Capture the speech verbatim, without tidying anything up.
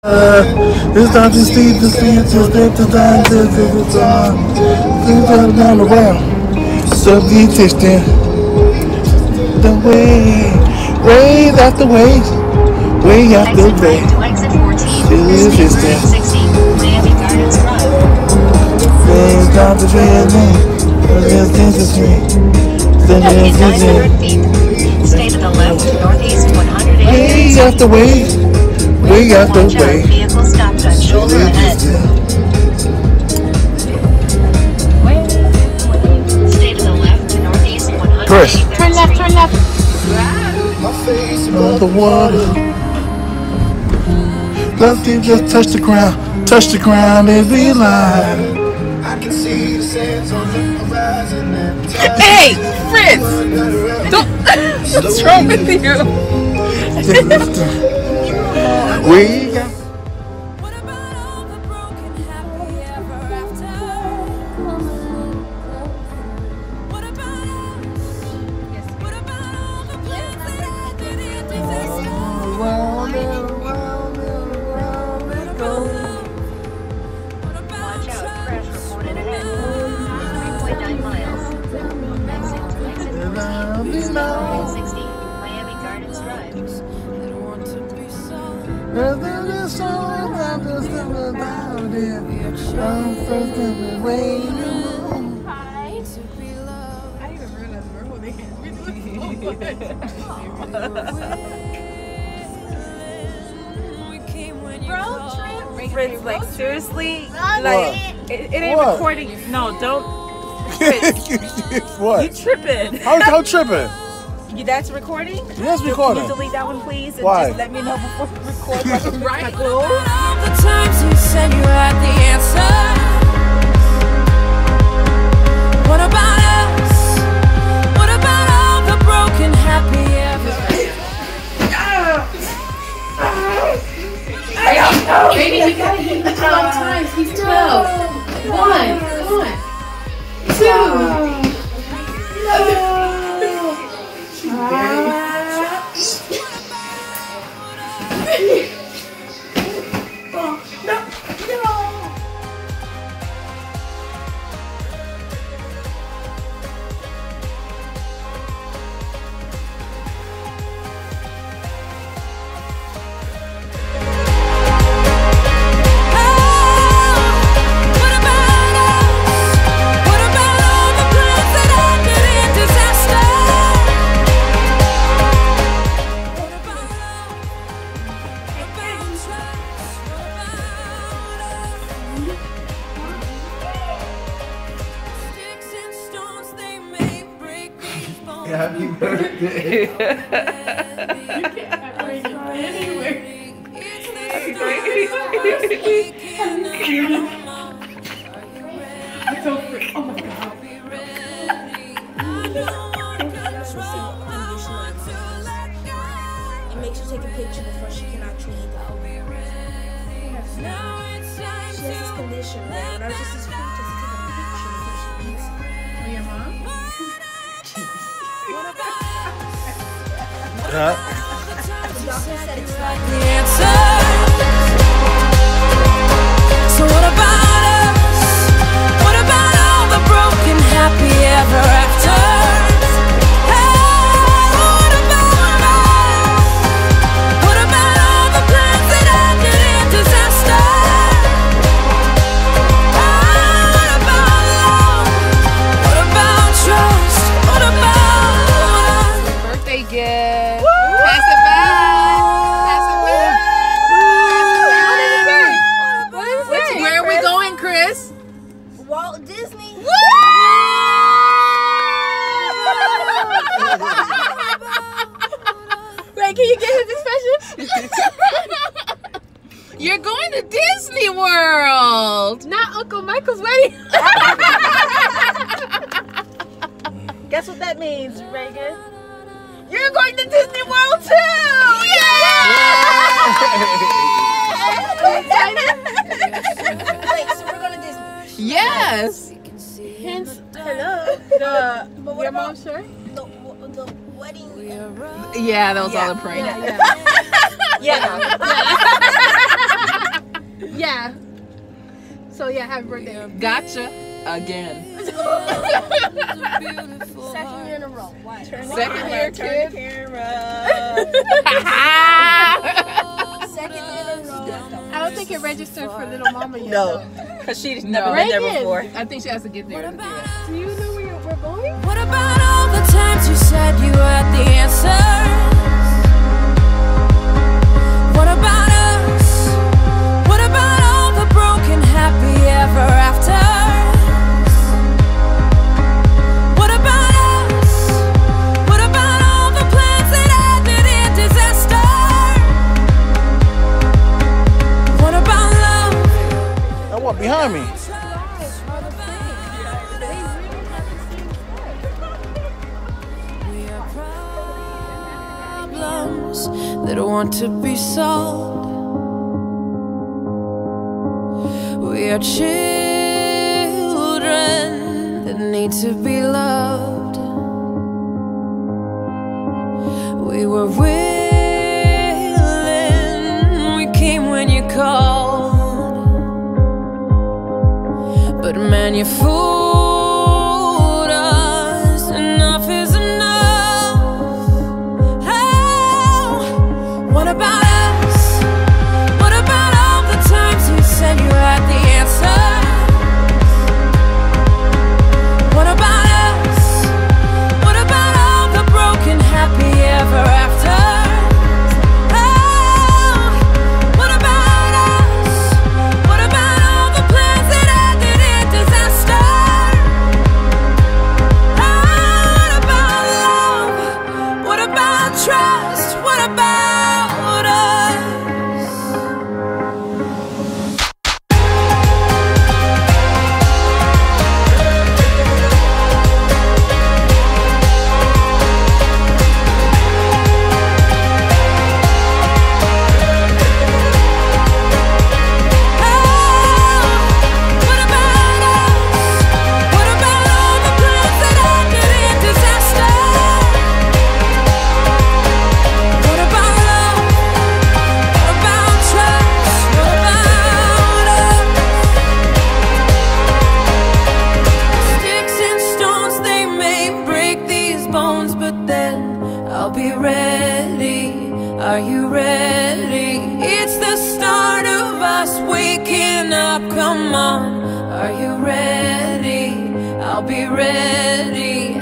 Uh, it's not to see the sea, it's just that the time to the time. Things are down around. Subject testing. The way, ways after ways, way after way. Still existing. Things down to dreaming. There's interesting. In nine hundred feet, stay to the left, northeast one hundred eighty. Way after way. We got the way. Vehicle stopped on shoulder ahead. Stay to the left, northeast one hundred. Chris. Turn left, turn left. My face above the water. Nothing just touch the ground. Touch the ground and be live. I can see the sands on the horizon. Hey, Fritz! Don't. What's wrong with you? We got. What about all the broken happy ever after? What about us? What about all the plans that I did in disaster? Round and round and round it goes. What about Watch out, trust? crash reported ahead. three point nine miles. Exit, exit Round and round. sixty, Miami Gardens Drive. I don't want to be sorry. There's a song I'm just about it. I'm first in the rain. To be loved. I didn't even realize we're holding hands. We're doing so much. We came when you Road called. trip. Fritz, like seriously, What? like it, it ain't What? recording. No, don't. Fritz, you What? tripping. How how tripping? You, that's recording? Yes, Can recording. you delete that one, please? And Why? just let me know before we record. Like, Right. like, oh. All the times you said you had the answer. What about us? What about all the broken happy ever? Baby, you gotta hit him twelve times. He's twelve. One. Come on. Two. What about us? What about all the plans that ended in disaster? What about love? What about trust? What about us? Sticks and stones, they may break these bones. Happy birthday. It makes her take a picture before she can actually eat the album. She has this condition where whenever she sees food, she has to take a picture before she eats it. Your mom? Huh? The doctor said it's like The answer. So what about us? What about all the broken happy ever afters? Hey, what about us? What about all the plans that ended in disaster? Hey, what about love? What about trust? What about us? Birthday gift. Pass it back. Pass it back. What is it? Where are we going, Chris? Walt Disney. Wait, can you get his expression? You're going to Disney World. Not Uncle Michael's wedding. Guess what that means, Reagan? You're going to Disney World too! Wait, so we're going to Disney. Yes. Hence, hello. The, But what your about mom's shirt? the, the wedding? Yeah, that was Yeah. all a prank. Yeah. Yeah. yeah. So yeah, happy birthday. Gotcha again. Second year in a row. Why? Second year, Turn kid. the camera. Second year in a row. I don't think it registered for little mama yet. No, though. because she's No. never been there Reagan. before. I think she has to get there to do that. Do you know where we're going? What about all the times you said you had the answers? What about us? What about all the broken happy ever afters? What about us? What about all the plans that ended in disaster? What about love? Now what behind me? We are problems that want to be solved. We are children that need to be loved. We were willing, we came when you called, but man, you fooled us. Enough is enough. Oh, what about us? What about all the times you said you had the answer? What about us? What about all the broken happy ever after? Oh, what about us? What about all the plans that ended in disaster? Oh, what about love? What about trust? What about us? What about us? What about all the plans that ended in disaster? What about love? What about trust? What about us? Sticks and stones, they may break these bones, but then I'll be ready. Are you ready? It's the start of us waking up. Come on, are you ready? I'll be ready.